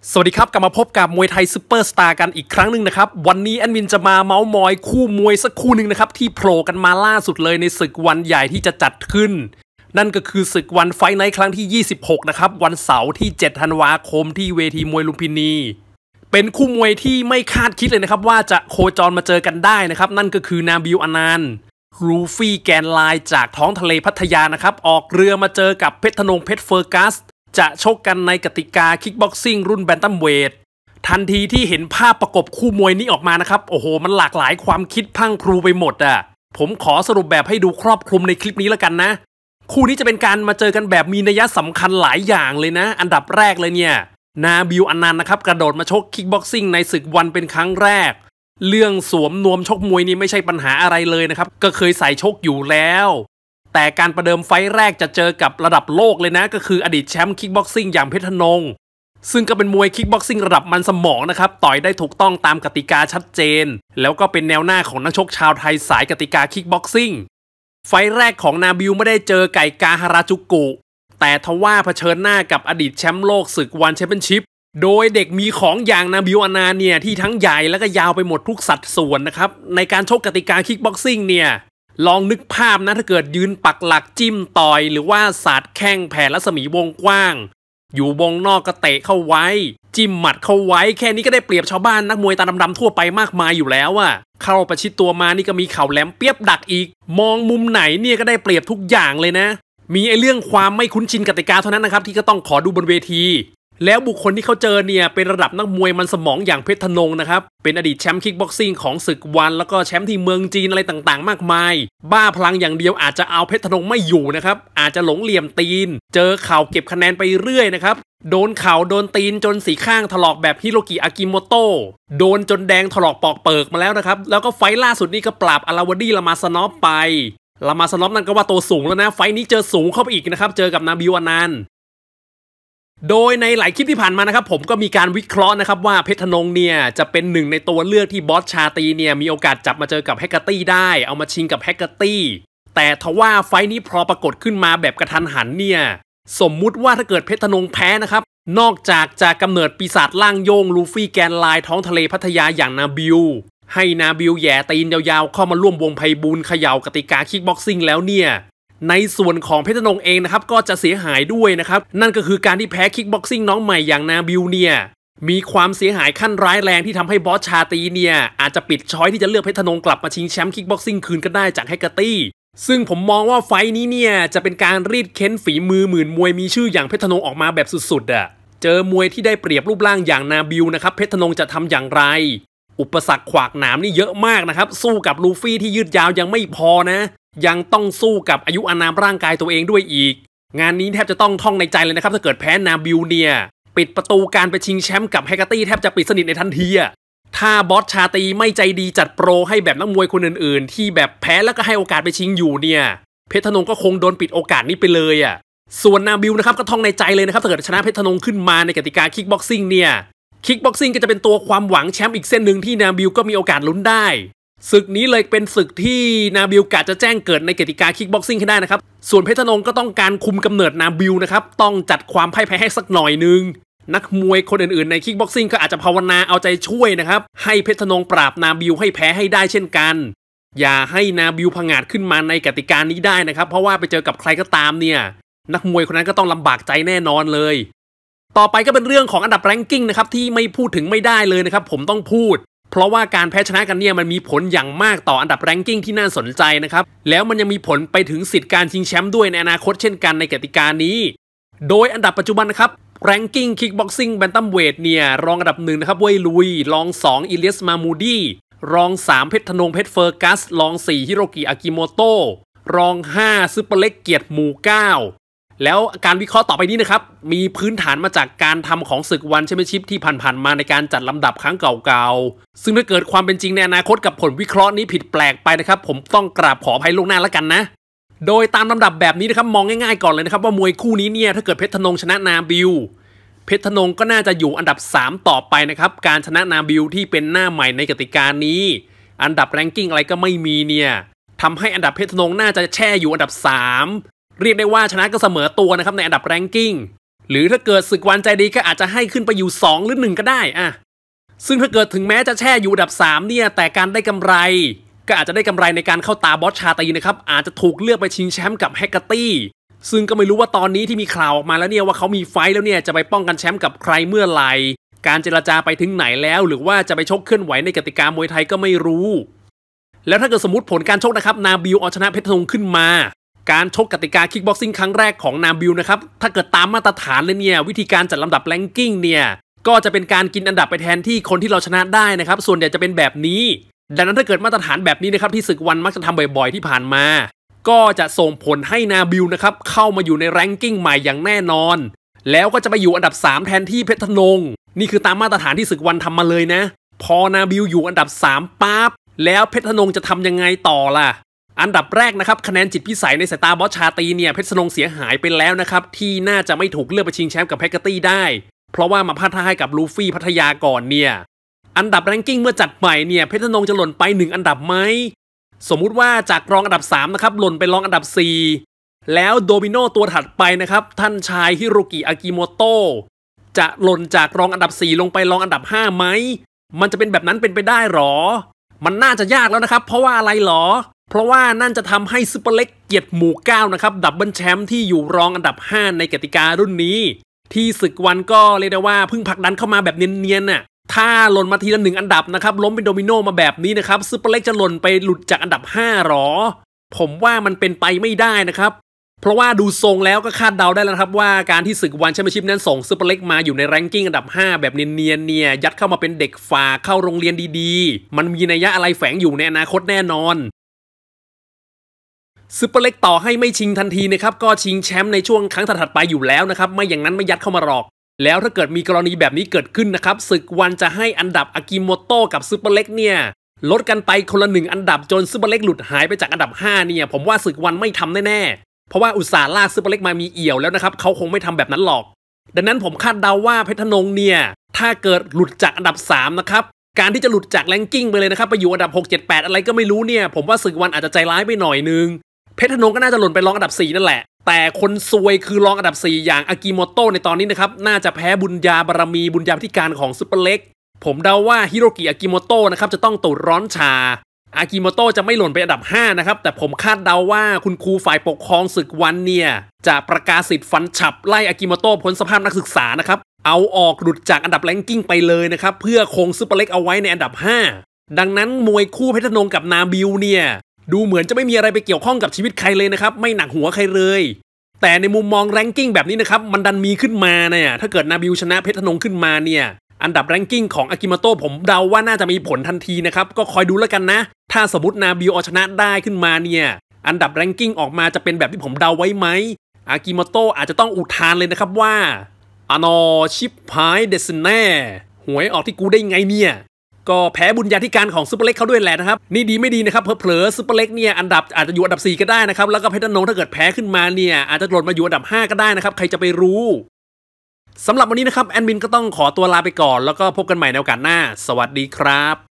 สวัสดีครับกลับมาพบกับมวยไทยซุปเปอร์สตาร์กันอีกครั้งหนึ่งนะครับวันนี้แอดมินจะมาเม้ามอยคู่มวยสักคู่หนึ่งนะครับที่โผล่กันมาล่าสุดเลยในศึกวันใหญ่ที่จะจัดขึ้นนั่นก็คือศึกวันไฟท์ไนท์ครั้งที่26นะครับวันเสาร์ที่7ธันวาคมที่เวทีมวยลุมพินีเป็นคู่มวยที่ไม่คาดคิดเลยนะครับว่าจะโคจรมาเจอกันได้นะครับนั่นก็คือนาบิล อนันต์รูฟี่แกนไลน์จากท้องทะเลพัทยานะครับออกเรือมาเจอกับเพชรธนงเพชรเฟอร์กัสจะชกกันในกติกาคิกบ็อกซิ่งรุ่นแบนตัมเวททันทีที่เห็นภาพประกบคู่มวยนี้ออกมานะครับโอ้โหมันหลากหลายความคิดพังพรูไปหมดอ่ะผมขอสรุปแบบให้ดูครอบคลุมในคลิปนี้แล้วกันนะคู่นี้จะเป็นการมาเจอกันแบบมีนัยสำคัญหลายอย่างเลยนะอันดับแรกเลยเนี่ยนาบิล อนันต์นะครับกระโดดมาชกคิกบ็อกซิ่งในศึกวันเป็นครั้งแรกเรื่องสวมนวมชกมวยนี่ไม่ใช่ปัญหาอะไรเลยนะครับก็เคยใส่ชกอยู่แล้วแต่การประเดิมไฟท์แรกจะเจอกับระดับโลกเลยนะก็คืออดีตแชมป์คิกบ็อกซิ่งอย่างเพชรธนงซึ่งก็เป็นมวยคิกบ็อกซิ่งระดับมันสมองนะครับต่อยได้ถูกต้องตามกติกาชัดเจนแล้วก็เป็นแนวหน้าของนักชกชาวไทยสายกติกาคิกบ็อกซิ่งไฟท์แรกของนาบิลไม่ได้เจอไก่กาฮาราจูกุแต่ทว่าเผชิญหน้ากับอดีตแชมป์โลกศึกวันแชมเปี้ยนชิพโดยเด็กมีของอย่างนาบิล อนันต์เนี่ยที่ทั้งใหญ่และก็ยาวไปหมดทุกสัดส่วนนะครับในการชกกติกาคิกบ็อกซิ่งเนี่ยลองนึกภาพนะถ้าเกิดยืนปักหลักจิ้มต่อยหรือว่าสาดแข้งแผ่รัศมีวงกว้างอยู่วงนอกก็เตะเข้าไว้จิ้มหมัดเข้าไว้แค่นี้ก็ได้เปรียบชาวบ้านนักมวยตาดำๆทั่วไปมากมายอยู่แล้วอะเข้าประชิดตัวมานี่ก็มีเข่าแหลมเปียบดักอีกมองมุมไหนเนี่ยก็ได้เปรียบทุกอย่างเลยนะมีเรื่องความไม่คุ้นชินกติกาเท่านั้นนะครับที่ก็ต้องขอดูบนเวทีแล้วบุคคลที่เขาเจอเนี่ยเป็นระดับนักมวยมันสมองอย่างเพชรธนงนะครับเป็นอดีตแชมป์คิกบ็อกซิ่งของศึกวันแล้วก็แชมป์ที่เมืองจีนอะไรต่างๆมากมายบ้าพลังอย่างเดียวอาจจะเอาเพชรธนงไม่อยู่นะครับอาจจะหลงเหลี่ยมตีนเจอเข่าเก็บคะแนนไปเรื่อยนะครับโดนเข่าโดนตีนจนสีข้างถลอกแบบฮิโรกิอากิโมโตะโดนจนแดงถลอกปอกเปิกมาแล้วนะครับแล้วก็ไฟท์ล่าสุดนี่ก็ปราบอาราวดีลามาสนอฟไปลามาสนอฟนั่นก็ว่าตัวสูงแล้วนะไฟท์นี้เจอสูงเข้าไปอีกนะครับเจอกับนาบิล อนันต์โดยในหลายคลิปที่ผ่านมานะครับผมก็มีการวิเคราะห์นะครับว่าเพชรธนงเนี่ยจะเป็นหนึ่งในตัวเลือกที่บอสชาตรีเนี่ยมีโอกาสจับมาเจอกับแฮกเกอร์ตี้ได้เอามาชิงกับแฮกเกอร์ตี้แต่ทว่าไฟท์นี้พอปรากฏขึ้นมาแบบกระทันหันเนี่ยสมมุติว่าถ้าเกิดเพชรธนงแพ้นะครับนอกจากจะกำเนิดปีศาจล่างโยงลูฟี่แกนไลน์ท้องทะเลพัทยาอย่างนาบิลให้นาบิลแย่ตีนยาวๆเข้ามาร่วมวงไพบูลย์เขย่ากติกาคิกบ็อกซิ่งแล้วเนี่ยในส่วนของเพชรธนงเองนะครับก็จะเสียหายด้วยนะครับนั่นก็คือการที่แพ้คิกบ็อกซิ่งน้องใหม่อย่างนาบิลเนี่ยมีความเสียหายขั้นร้ายแรงที่ทำให้บอสชาตรีเนี่ยอาจจะปิดช้อยที่จะเลือกเพชรธนงกลับมาชิงแชมป์คิกบ็อกซิ่งคืนก็ได้จากแฮกเกอร์ตี้ซึ่งผมมองว่าไฟท์นี้เนี่ยจะเป็นการรีดเค้นฝีมือหมื่นมวยมีชื่ออย่างเพชรธนงออกมาแบบสุดๆอะเจอมวยที่ได้เปรียบรูปร่างอย่างนาบิลนะครับเพชรธนงจะทำอย่างไรอุปสรรคขวากหนามนี่เยอะมากนะครับสู้กับลูฟี่ที่ยืดยาวยังไม่พอนะยังต้องสู้กับอายุอานามร่างกายตัวเองด้วยอีกงานนี้แทบจะต้องท่องในใจเลยนะครับถ้าเกิดแพ้นาบิลเนี่ยปิดประตูการไปชิงแชมป์กับแฮกเกอร์ตี้แทบจะปิดสนิทในทันทีอะถ้าบอสชาตรีไม่ใจดีจัดโปรให้แบบนักมวยคนอื่นๆที่แบบแพ้แล้วก็ให้โอกาสไปชิงอยู่เนี่ยเพชรธนงก็คงโดนปิดโอกาสนี้ไปเลยอะส่วนนาบิลนะครับก็ท่องในใจเลยนะครับถ้าเกิดชนะเพชรธนงขึ้นมาในกติกาคิกบ็อกซิ่งเนี่ยคิกบ็อกซิ่งก็จะเป็นตัวความหวังแชมป์อีกเส้นหนึ่งที่นาบิลก็มีโอกาสลุ้นได้ศึกนี้เลยเป็นศึกที่นาบิลกะจะแจ้งเกิดในกติกาคิกบ็อกซิ่งให้ได้นะครับส่วนเพชรธนงก็ต้องการคุมกำเนิดนาบิลนะครับต้องจัดความพ่ายแพ้ให้สักหน่อยนึงนักมวยคนอื่นๆในคิกบ็อกซิ่งก็อาจจะภาวนาเอาใจช่วยนะครับให้เพชรธนงปราบนาบิลให้แพ้ให้ได้เช่นกันอย่าให้นาบิลผงาดขึ้นมาในกติกานี้ได้นะครับเพราะว่าไปเจอกับใครก็ตามเนี่ยนักมวยคนนั้นก็ต้องลำบากใจแน่นอนเลยต่อไปก็เป็นเรื่องของอันดับแรงกิ้งนะครับที่ไม่พูดถึงไม่ได้เลยนะครับผมต้องพูดเพราะว่าการแพ้ชนะกันเนี่ยมันมีผลอย่างมากต่ออันดับแรงกิ้งที่น่าสนใจนะครับแล้วมันยังมีผลไปถึงสิทธิ์การชิงแชมป์ด้วยในอนาคตเช่นกันในกติกานี้โดยอันดับปัจจุบันนะครับแรงกิ้งคิกบ็อกซิ่งแบนตัมเวทเนี่ยรองอันดับ1นะครับเว่ยลุยรอง2อิเลียสมามูดีรอง3เพชรธนงเพชรเฟอร์กัสรอง4ฮิโรกิอากิโมโตะรอง5ซุปเปอร์เล็กเกียรติหมู่9แล้วการวิเคราะห์ต่อไปนี้นะครับมีพื้นฐานมาจากการทำของศึกวันแชมเปี้ยนชิพที่ผ่านๆมาในการจัดลำดับครั้งเก่าๆซึ่งถ้าเกิดความเป็นจริงในอนาคตกับผลวิเคราะห์นี้ผิดแปลกไปนะครับผมต้องกราบขออภัยล่วงหน้าแล้วกันนะโดยตามลำดับแบบนี้นะครับมองง่ายๆก่อนเลยนะครับว่ามวยคู่นี้เนี่ยถ้าเกิดเพชรธนงชนะนาบิลเพชรธนงก็น่าจะอยู่อันดับ3ต่อไปนะครับการชนะนาบิลที่เป็นหน้าใหม่ในกติกานี้อันดับแรงกิ้งอะไรก็ไม่มีเนี่ยทำให้อันดับเพชรธนงน่าจะแช่อยู่อันดับ3เรียกได้ว่าชนะก็เสมอตัวนะครับในอันดับแรงกิ้งหรือถ้าเกิดศึกวันใจดีก็อาจจะให้ขึ้นไปอยู่2หรือ1ก็ได้อะซึ่งถ้าเกิดถึงแม้จะแช่อยู่อันดับ3เนี่ยแต่การได้กำไรก็อาจจะได้กำไรในการเข้าตาบอสชาตรีนะครับอาจจะถูกเลือกไปชิงแชมป์กับแฮกเกอร์ตี้ซึ่งก็ไม่รู้ว่าตอนนี้ที่มีข่าวออกมาแล้วเนี่ยว่าเขามีไฟท์แล้วเนี่ยจะไปป้องกันแชมป์กับใครเมื่อไหร่การเจรจาไปถึงไหนแล้วหรือว่าจะไปชกเคลื่อนไหวในกติกามวยไทยก็ไม่รู้แล้วถ้าเกิดสมมติผลการชกนะครับนาบิลเอาชนะเพชรธนงขึ้นมาการชกกติกาคิกบ็อกซิ่งครั้งแรกของนาบิลนะครับถ้าเกิดตามมาตรฐานเลยเนี่ยวิธีการจัดลำดับแรงกิ้งเนี่ยก็จะเป็นการกินอันดับไปแทนที่คนที่เราชนะได้นะครับส่วนใหญ่จะเป็นแบบนี้ดังนั้นถ้าเกิดมาตรฐานแบบนี้นะครับที่ศึกวันมักจะทำบ่อยๆที่ผ่านมาก็จะส่งผลให้นาบิลนะครับเข้ามาอยู่ในแรงกิ้งใหม่อย่างแน่นอนแล้วก็จะไปอยู่อันดับ3แทนที่เพชรธนงนี่คือตามมาตรฐานที่ศึกวันทำมาเลยนะพอนาบิลอยู่อันดับ3ปั๊บแล้วเพชรธนงจะทำยังไงต่อล่ะอันดับแรกนะครับคะแนนจิตพิสัยในสายตาบอสชาตรีเนี่ยเพชรธนงเสียหายไปแล้วนะครับที่น่าจะไม่ถูกเลือกไปชิงแชมป์กับแฮกเกอร์ตี้ได้เพราะว่ามาพลาดท่าให้กับลูฟี่พัทยาก่อนเนี่ยอันดับแรงกิ้งเมื่อจัดใหม่เนี่ยเพชรธนงจะหล่นไป1อันดับไหมสมมุติว่าจากรองอันดับ3นะครับหล่นไปรองอันดับ4แล้วโดมิโนตัวถัดไปนะครับท่านชายฮิโรกิอากิโมโตะจะหล่นจากรองอันดับ4ลงไปรองอันดับ5ไหมมันจะเป็นแบบนั้นเป็นไปได้หรอมันน่าจะยากแล้วนะครับเพราะว่าอะไรหรอเพราะว่านั่นจะทำให้ซุปเปอร์เล็กเกียรติหมู่9นะครับดับเบิลแชมป์ที่อยู่รองอันดับ5ในกติการุ่นนี้ที่ศึกวันก็เรียกได้ว่าเพิ่งผลักดันเข้ามาแบบเนียนๆน่ะถ้าหล่นมาทีละ1อันดับนะครับล้มเป็นโดมิโนมาแบบนี้นะครับซุปเปอร์เล็กจะหล่นไปหลุดจากอันดับ5หรอผมว่ามันเป็นไปไม่ได้นะครับเพราะว่าดูทรงแล้วก็คาดเดาได้แล้วครับว่าการที่ศึกวันแชมเปี้ยนชิพนั้นส่งซุปเปอร์เล็กมาอยู่ในแรงกิ้งอันดับ5แบบเนียนๆเนี่ยยัดเข้ามาเป็นเด็กฝากเข้าโรงเรียนดีๆมันมีนัยยะอะไรแฝงอยู่ในอนาคตแน่นอนซุปเปอร์เล็กต่อให้ไม่ชิงทันทีนะครับก็ชิงแชมป์ในช่วงครั้งถัดไปอยู่แล้วนะครับไม่อย่างนั้นไม่ยัดเข้ามาหรอกแล้วถ้าเกิดมีกรณีแบบนี้เกิดขึ้นนะครับศึกวันจะให้อันดับอากิโมโตะกับซุปเปอร์เล็กเนี่ยลดกันไปคนละ1อันดับจนซุปเปอร์เล็กหลุดหายไปจากอันดับ5เนี่ยผมว่าศึกวันไม่ทำแน่ๆเพราะว่าอุตส่าห์ลากซุปเปอร์เล็กมามีเอี่ยวแล้วนะครับเขาคงไม่ทำแบบนั้นหรอกดังนั้นผมคาดเดาว่าเพชรธนงเนี่ยถ้าเกิดหลุดจากอันดับ3นะครับการที่จะหลุดจากแรงกิ้งไปเลยนะครับไปอยู่อันดับ6 7 8อะไรก็ไม่รู้เนี่ยผมว่าศึกวันอาจจะใจร้ายไปหน่อยนึงเพชรธนงก็น่าจะหล่นไปรองอันดับ4นั่นแหละแต่คนซวยคือรองอันดับ4อย่างอากิโมโตะในตอนนี้นะครับน่าจะแพ้บุญญาบารมีบุญญาพิธีการของซุปเปอร์เล็กผมเดาว่าฮิโรกิอากิโมโตะนะครับจะต้องตูดร้อนชาอากิโมโตะจะไม่หล่นไปอันดับ5นะครับแต่ผมคาดเดาว่าคุณครูฝ่ายปกครองศึกวันเนี่ยจะประกาศสิทธิ์ฟันฉับไล่อากิโมโตะพ้นสภาพนักศึกษานะครับเอาออกหลุดจากอันดับแรงกิ้งไปเลยนะครับเพื่อคงซุปเปอร์เล็กเอาไว้ในอันดับ5ดังนั้นมวยคู่เพชรธนงกับนาบิลเนี่ยดูเหมือนจะไม่มีอะไรไปเกี่ยวข้องกับชีวิตใครเลยนะครับไม่หนักหัวใครเลยแต่ในมุมมองแรงกิ้งแบบนี้นะครับมันดันมีขึ้นมาเนี่ยถ้าเกิดนาบิลชนะเพชรธนงขึ้นมาเนี่ยอันดับแรงกิ้งของอากิโมโตะผมเดาว่าน่าจะมีผลทันทีนะครับก็คอยดูแล้วกันนะถ้าสมมตินาบิลเอาชนะได้ขึ้นมาเนี่ยอันดับแรงกิ้งออกมาจะเป็นแบบที่ผมเดาไว้ไหมอากิโมโตะอาจจะต้องอุทานเลยนะครับว่าอนอชิปพายเดสแน่หวยออกที่กูได้ไงเนี่ยก็แพ้บุญญาธิการของซุปเปอร์เล็กเขาด้วยแหละนะครับนี่ดีไม่ดีนะครับเผลอๆซุปเปอร์เล็กเนี่ยอันดับอาจจะอยู่อันดับ4ก็ได้นะครับแล้วก็เพชรธนงถ้าเกิดแพ้ขึ้นมาเนี่ยอาจจะหล่นมาอยู่อันดับ5ก็ได้นะครับใครจะไปรู้สำหรับวันนี้นะครับแอดมินก็ต้องขอตัวลาไปก่อนแล้วก็พบกันใหม่ในโอกาสหน้าสวัสดีครับ